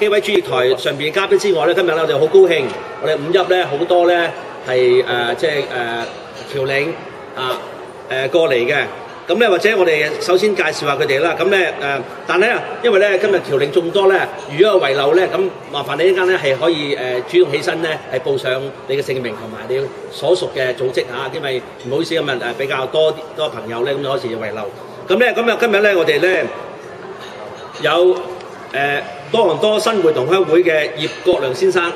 幾位主席台上邊嘅嘉賓之外咧，今日咧我哋好高興，我哋五邑咧好多咧係僑領過嚟嘅。咁咧或者我哋首先介紹下佢哋啦。咁咧但係咧因為咧今日僑領眾多咧，如果有遺漏咧，咁麻煩你一陣咧係可以主動起身咧係報上你嘅姓名同埋你所屬嘅組織嚇，因為唔好意思今日比較多朋友咧，咁有時有遺漏。咁咧今日咧我哋咧有多倫多新會同鄉會嘅葉國良先生。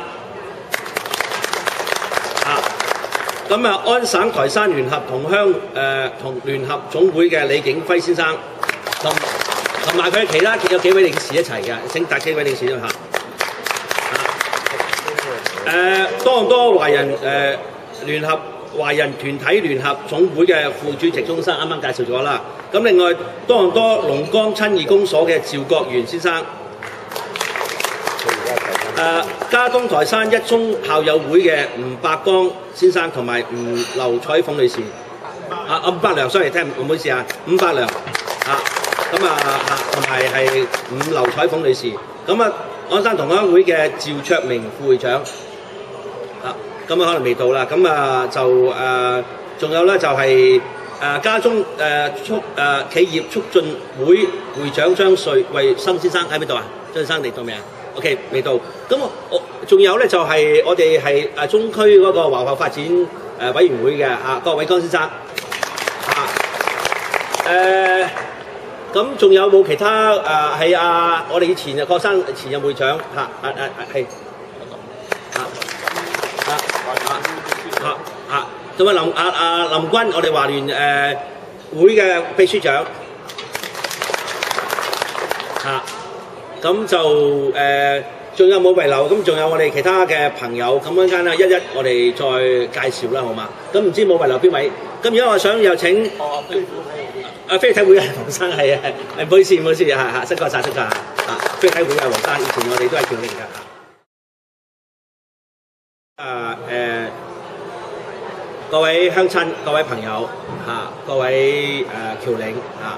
咁安省台山聯合同聯合總會嘅李景輝先生，同埋佢其他有幾位領事一齊嘅，請帶幾位領事嚇。多倫多華人華人團體聯合總會嘅副主席鐘生啱啱介紹咗啦。咁另外多倫多龍崗親義公所嘅趙國元先生。加東台山一中校友會嘅吳伯光先生同埋吳劉彩鳳女士，伍伯良 ，sorry， 聽唔好意思啊，伍伯良同埋係伍劉彩鳳女士，安山同鄉會嘅趙卓明副會長，可能未到啦，仲有咧就係家中企業促進會會長張瑞生先生喺邊度啊？張生嚟到未啊？OK， 未到。咁仲有咧就係我哋係中區嗰個華埠發展委員會嘅郭偉剛先生。咁仲有冇其他係我哋以前嘅郭生前任會長係咁林君，我哋華聯會嘅秘書長。咁就仲有冇遺漏？咁仲有我哋其他嘅朋友，咁陣間咧一我哋再介紹啦，好嘛？咁唔知冇遺漏邊位？咁而家我想有請飛體會嘅黃生係唔好意思，失覺晒飛體會嘅黃生，以前我哋都係僑領㗎。各位鄉親、各位朋友各位僑領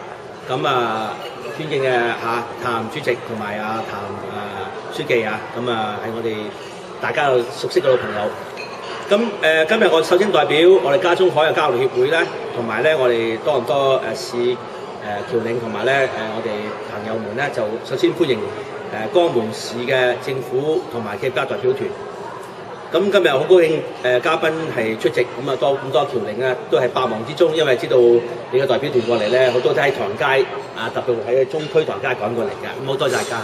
尊敬嘅譚主席同埋譚書記係我哋大家熟悉嘅老朋友。今日我首先代表我哋家中海外交流協會咧，同埋咧我哋多倫多市僑領同埋咧我哋朋友們咧，就首先歡迎江門市嘅政府同埋企業家代表團。咁今日好高興嘉賓係出席，咁多僑領咧都係百忙之中，因為知道你嘅代表團過嚟咧，好多都喺唐街特別喺中區唐街趕過嚟嘅，咁好多謝大家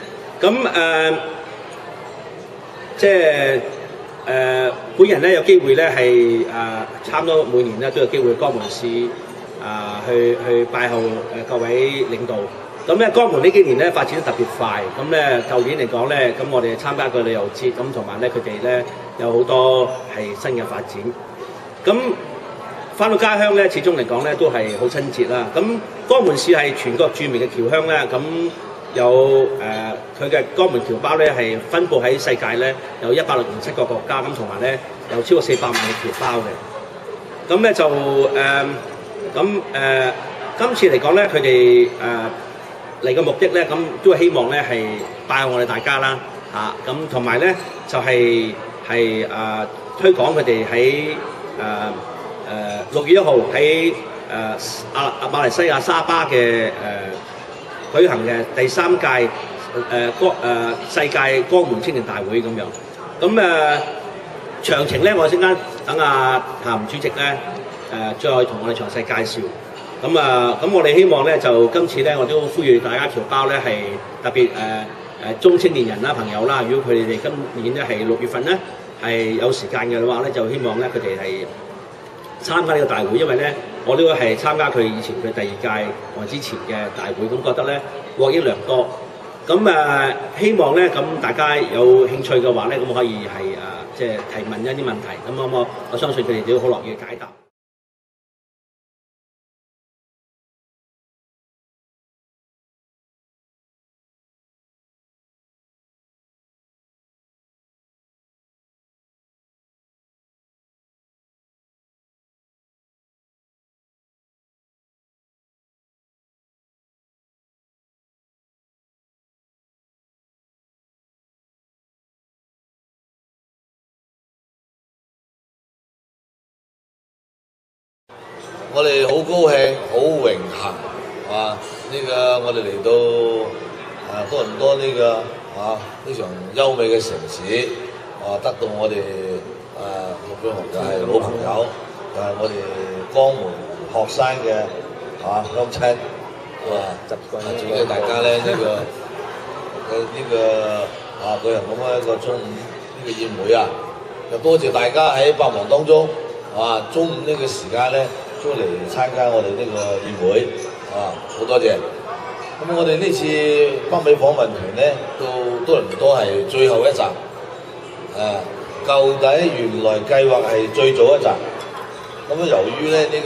本人咧有機會咧係差唔多每年咧都有機會江門市去拜候各位領導。咁咧江門呢幾年咧發展得特別快，咁咧舊年嚟講咧，咁我哋參加個旅遊節，咁同埋咧佢哋咧有好多係新嘅發展。咁翻到家鄉咧，始終嚟講咧都係好親切啦。咁江門市係全國著名嘅僑鄉咧，咁有佢嘅江門僑胞咧係分佈喺世界咧有167個國家，咁同埋咧有超過400萬嘅僑胞嘅。咁咧就今次嚟講咧，佢哋嚟嘅目的咧，咁都係希望咧係拜我哋大家啦，咁同埋咧就係推廣佢哋喺6月1號喺馬來西亞沙巴嘅舉行嘅第3屆世界江門青年大會咁樣。咁詳情咧，我陣間等譚主席咧再同我哋詳細介紹。咁我哋希望咧就今次咧，我都呼籲大家僑胞咧係特別中青年人啦、朋友啦，如果佢哋今年咧係6月份咧係有時間嘅話咧，就希望咧佢哋係參加呢個大會，因為咧我都係參加佢以前嘅第2屆或之前嘅大會，咁覺得咧獲益良多。咁希望咧咁大家有興趣嘅話咧，咁可以係即係提問一啲問題，咁我相信佢哋都好樂意解答。 我哋好高興、好榮幸，我哋嚟到多倫多呢個非常優美嘅城市，得到我哋陸頌雄就係老朋友，就係我哋江門學生嘅鄉親，自己大家咧舉行咁樣一個中午呢個宴會啊，就多謝大家喺百忙當中中午呢個時間咧都嚟參加我哋呢個宴會，好多謝。咁我哋呢次北美訪問團咧到多倫多係最後一站，舊底原來計劃係最早一站，咁由於咧呢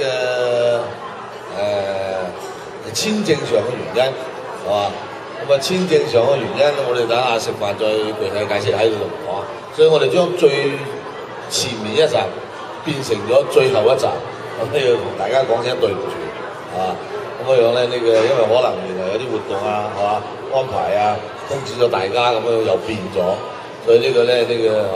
個簽證上嘅原因，咁簽證上嘅原因，我哋等下食飯再具體解釋喺度講。所以我哋將最前面一站變成咗最後一站，咁要同大家講聲對唔住，咁樣咧因為可能原來有啲活動安排通知咗大家，咁樣又變咗，所以大家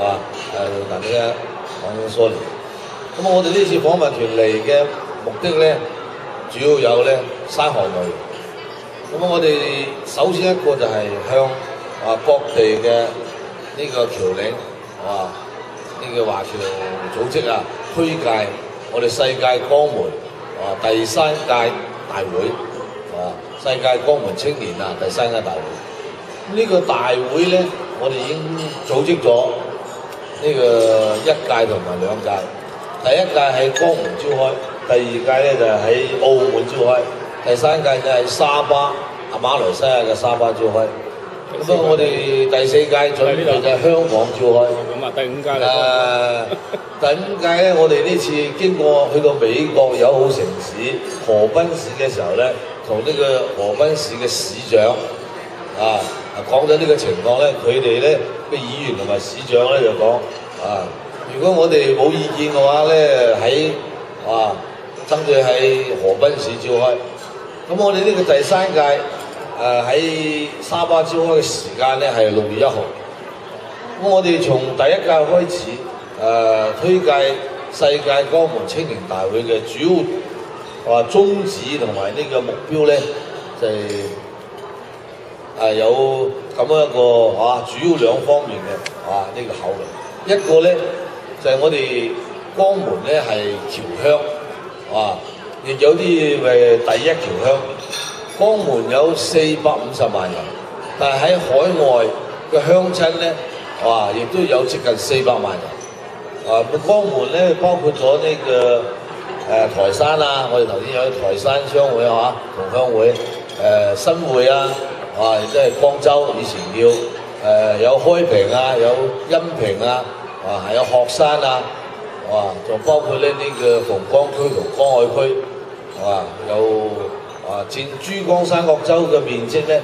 講聲 sorry。咁我哋呢次訪問團嚟嘅目的咧，主要有咧3項內容。咁我哋首先一個就係向各地嘅呢個僑領呢個華僑組織推介我哋世界江門第3屆大會世界江門青年第3屆大會。呢個大會咧，我哋已經組織咗呢個1屆同埋2屆。第1屆喺江門召開，第2屆咧就係喺澳門召開，第3屆就喺沙巴馬來西亞嘅沙巴召開。咁我哋第4屆準備就係香港召開。 第5屆嚟。 第5屆咧，我哋呢次經過去到美國友好城市河濱市嘅時候咧，同呢個河濱市嘅市長講咗呢個情況咧，佢哋咧嘅議員同埋市長咧就講如果我哋冇意見嘅話咧，爭取喺河濱市召開。咁我哋呢個第3屆喺沙巴召開嘅時間咧係6月1號。咁我哋從第1屆開始推介世界江門青年大會嘅主要宗旨同埋呢個目標咧，就係有咁樣一個主要2方面嘅呢個考慮。一個咧就係我哋江門咧係僑鄉，亦有啲第一僑鄉。江門有450萬人，但係喺海外嘅鄉親咧，亦都有接近400萬人。江門咧包括咗呢個台山我哋頭先有台山商會同鄉會，新會亦即係江州以前叫有開平有恩平係有學山仲包括呢個鳳崗區同江海區，有佔珠江三角洲嘅面積咧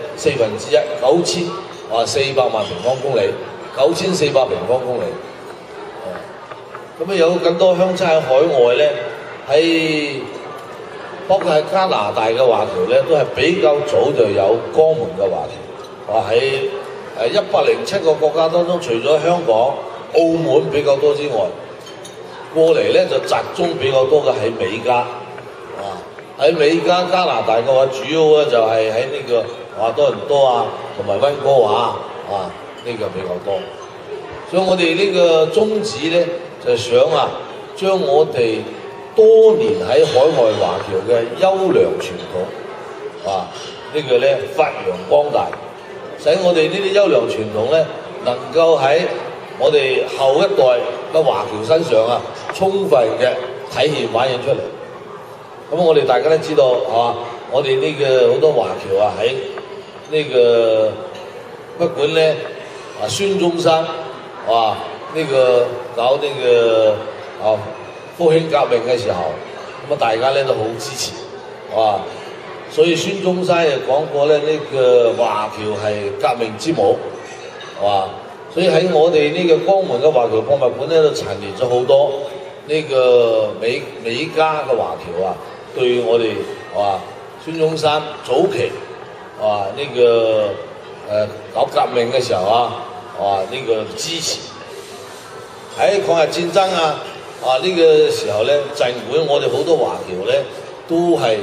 94,400萬平方公里，9400平方公里。咁有更多鄉親喺海外咧，包括喺加拿大嘅華僑咧，都係比較早就有江門嘅華僑。喺107個國家當中，除咗香港、澳門比較多之外，過嚟咧就集中比較多嘅喺美加。喺美加加拿大嘅話，主要咧就係喺呢個多倫多同埋溫哥華呢個比較多。所以我哋呢個宗旨咧，就係想將我哋多年喺海外華僑嘅優良傳統呢個咧發揚光大，使我哋呢啲優良傳統咧能夠喺我哋後一代嘅華僑身上充分嘅體現反映出嚟。咁我哋大家都知道我哋呢個好多華僑喺呢個不管咧孫中山呢個搞呢個復興革命嘅時候，咁大家咧都好支持，所以孫中山又講過咧呢個華僑係革命之母，所以喺我哋呢個江門嘅華僑博物館咧都陳列咗好多呢個美加嘅華僑對我哋孫中山早期呢個搞革命嘅時候呢個支持。喺抗日戰爭呢個時候咧，陣會我哋好多華僑咧都係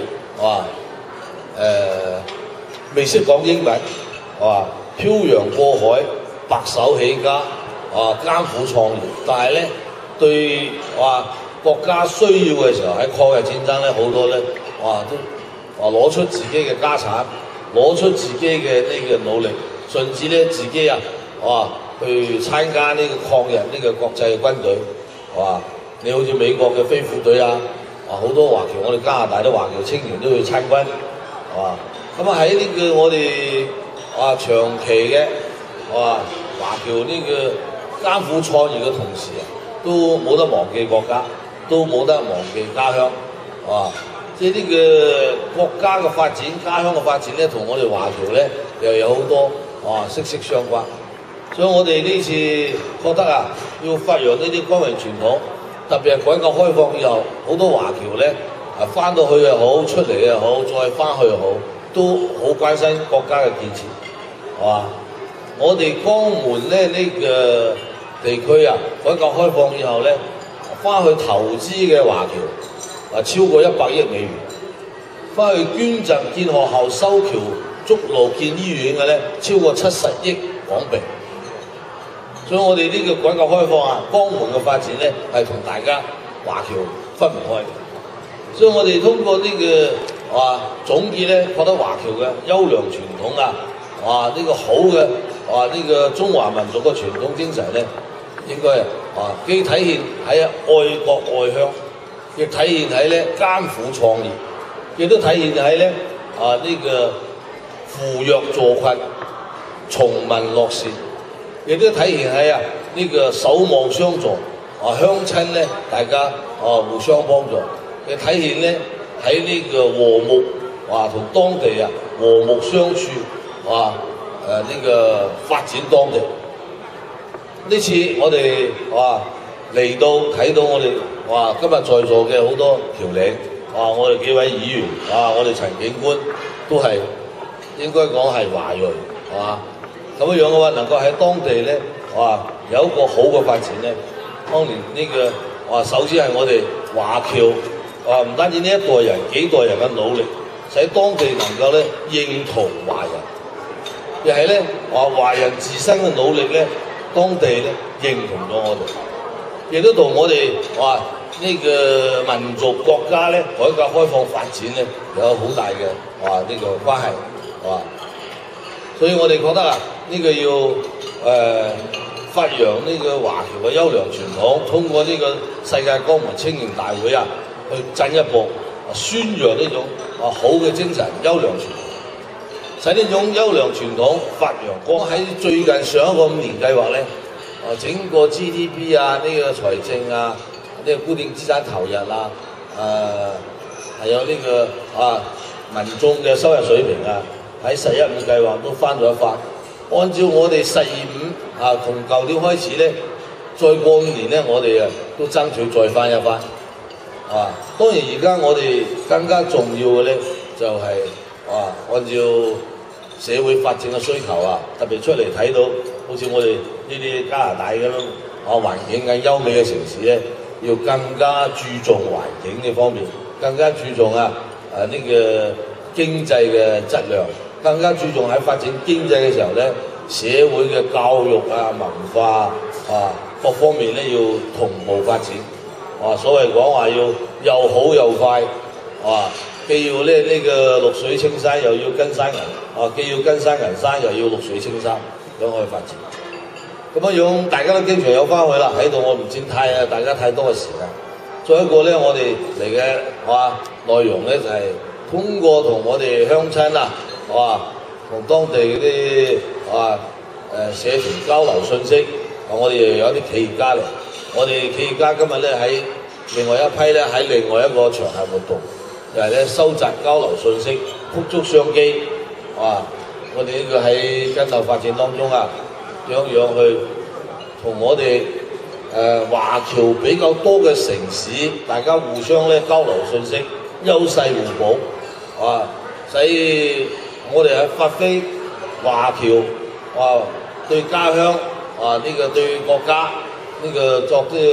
未識講英文，漂洋過海，白手起家，艱苦創業，但係咧對國家需要嘅時候喺抗日戰爭咧，好多咧都攞出自己嘅家產，攞出自己嘅呢個努力，甚至咧自己去參加呢個抗日呢個國際嘅軍隊，你好似美國嘅飛虎隊好多華僑，我哋加拿大啲華僑青年都去參軍，咁喺呢個我哋長期嘅華僑呢個艱苦創業嘅同時都冇得忘記國家，都冇得忘記家鄉，即係呢個國家嘅發展、家鄉嘅發展咧，同我哋華僑咧又有好多息息相關。所以我哋呢次覺得要發揚呢啲光榮傳統，特別係改革開放以後，好多華僑咧翻到去又好，出嚟又好，再翻去又好，都好關心國家嘅建設，我哋江門咧呢個地區改革開放以後咧，翻去投資嘅華僑超過100億美元，翻去捐贈建學校、修橋築路、建醫院嘅咧超過70億港幣。所以我哋呢個改革開放江門嘅發展咧係同大家華僑分唔開嘅。所以我哋通過呢個總結咧，覺得華僑嘅優良傳統呢個好嘅呢個中華民族嘅傳統精神咧，應該既體現喺愛國愛鄉，亦體現喺咧艱苦創業，亦都體現喺咧呢個扶弱助困、從民樂善，亦都體現喺呢個守望相助，鄉親咧大家互相幫助，亦體現咧喺呢個和睦同當地和睦相處，呢個發展當地。呢次我哋嚟到睇到我哋今日在座嘅好多僑領，我哋幾位議員，我哋陳警官都係應該講係華裔，咁樣嘅話能夠喺當地咧，有一個好嘅發展咧。當年呢個首先係我哋華僑，唔單止呢一代人幾代人嘅努力，使當地能夠咧認同華人，亦係咧華人自身嘅努力咧，當地咧認同咗我哋，亦都同我哋呢個民族國家咧改革開放發展咧有好大嘅呢個關係，所以我哋覺得呢個要發揚呢個華僑嘅優良傳統，通過呢個世界江門青年大會去進一步宣揚呢種好嘅精神、優良傳統，使呢種優良傳統發揚光。喺最近上一個5年計劃咧，整個 GDP 呢個財政呢個固定資產投入係有呢個民眾嘅收入水平喺11.5計劃都翻咗一番。按照我哋12.5從舊年開始咧，再過5年咧，我哋都爭取再翻一番。當然而家我哋更加重要嘅咧，就係按照社會發展嘅需求特別出嚟睇到，好似我哋呢啲加拿大咁環境嘅優美嘅城市咧，要更加注重環境呢方面，更加注重呢個經濟嘅質量，更加注重喺發展經濟嘅時候咧，社會嘅教育文化各方面咧要同步發展。所謂講話要又好又快，既要呢個綠水青山，又要根山銀，既要根山銀山，又要綠水青山，咁可以發展。咁樣大家都經常有翻去啦，喺度我唔佔大家太多嘅時間。再一個咧，我哋嚟嘅內容咧就係通過同我哋鄉親同當地嗰啲社團交流信息，我哋又有啲企業家嚟，我哋企業家今日咧喺另外一批咧喺另外一個場合活動，就係咧收集交流信息，捕捉商機，我哋呢個喺跟頭發展當中樣樣去同我哋華僑比較多嘅城市，大家互相咧交流信息，優勢互補，使我哋喺發揮華僑對家鄉呢個對國家呢個作啲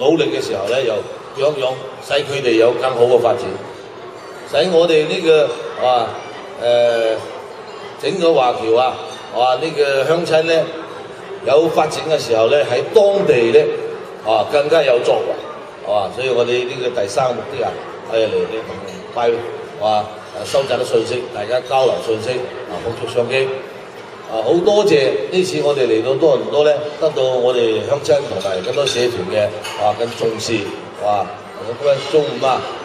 努力嘅時候咧，又樣樣使佢哋有更好嘅發展，使我哋呢、個整個華僑啊，呢、個鄉親咧有發展嘅時候咧，喺當地咧更加有作為，所以我哋呢個第三個目的啊，係嚟同拜收集啲信息，大家交流信息，互促商機。好多謝呢次我哋嚟到多倫多咧，得到我哋鄉親同埋咁多社團嘅咁重視，今日中午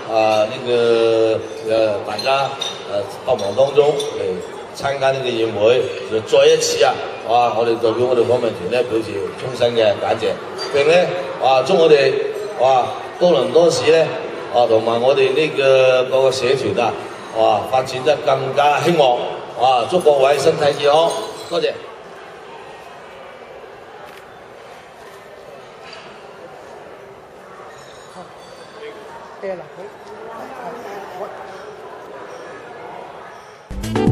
大家百忙當中嚟參加呢個宴會，就再一次我哋代表我哋訪問團咧表示衷心嘅感謝，並咧祝我哋多倫多市咧同埋我哋呢個個社團發展得更加興旺，祝各位身體健康，多謝。 Hãy subscribe cho kênh Ghiền Mì Gõ để không bỏ lỡ